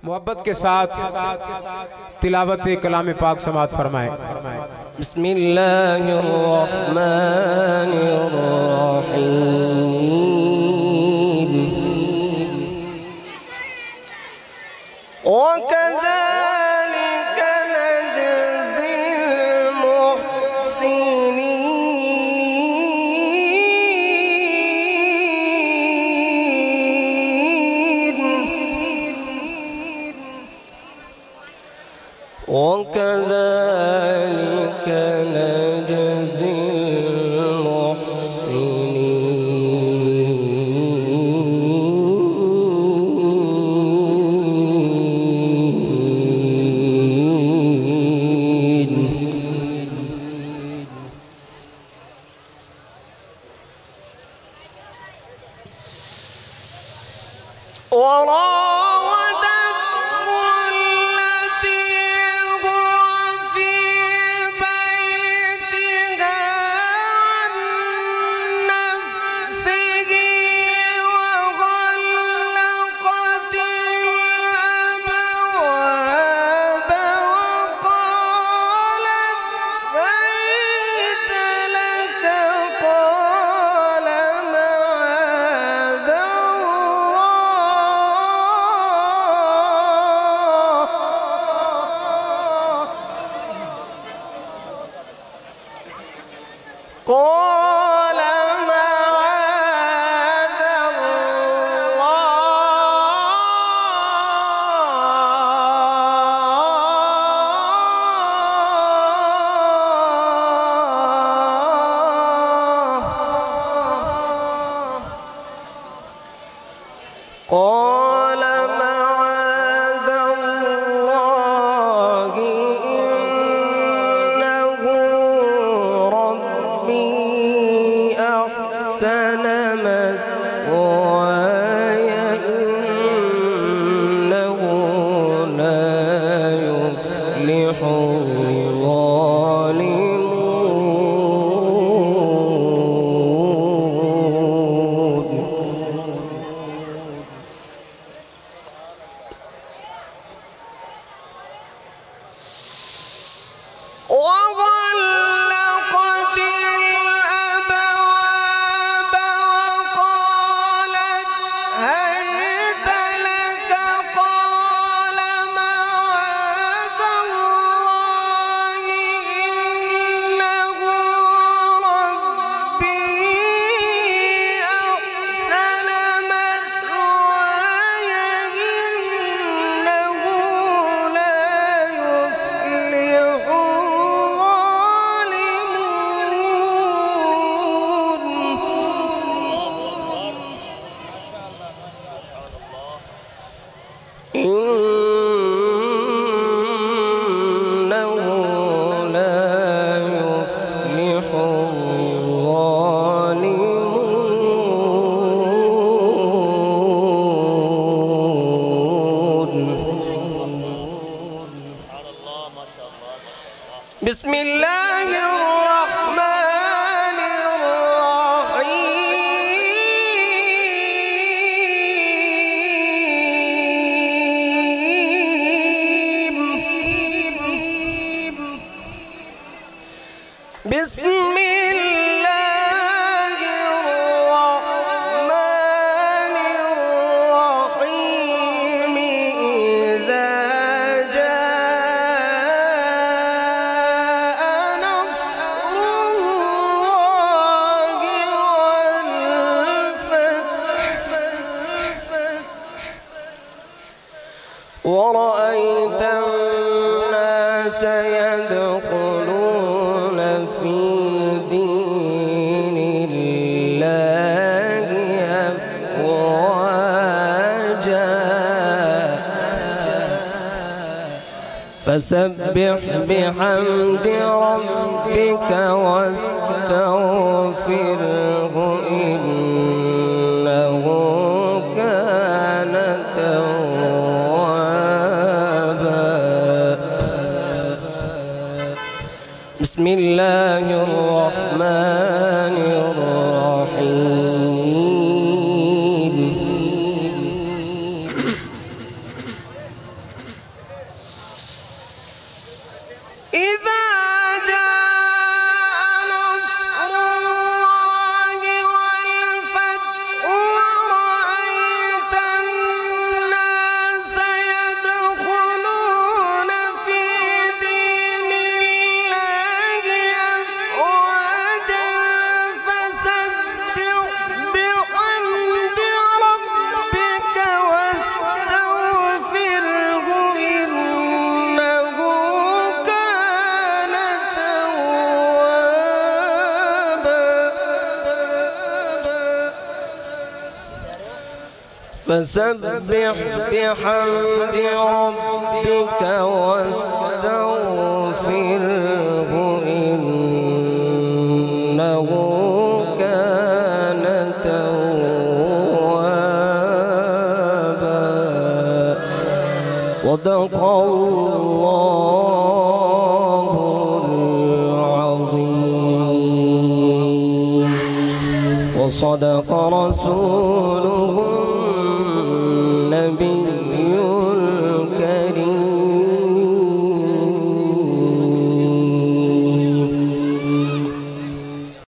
मोहब्बत के साथ तिलावत कलाम पाक समात फरमाए। बिस्मिल्लाहिर्रहमानिर्रहीम। وكذلك نجزي المحسنين. قال معاذ الله إنه ربي أحسن مثواي إنه لا يفلح الظالمون. وغلقت الأبواب وقالت هيت لك قال معاذ الله إنه ربي أحسن مثواي إنه لا يفلح بسم الله الرحمن الرحيم. بسم الله الرحمن الرحيم. إذا ورأيت الناس يدخلون في دين الله أفواجا فسبح بحمد ربك واستغفره إنه كان بسم الله الرحمن الرحيم. إذا جاء نصر الله والفتح ورأيت الناس يدخلون في دين الله أفواجا فسبح بحمد ربك واستغفره إنه كان توابا. فسبح بحمد ربك واستغفره إنه كان توابا. صدق الله العظيم وصدق رسوله النبي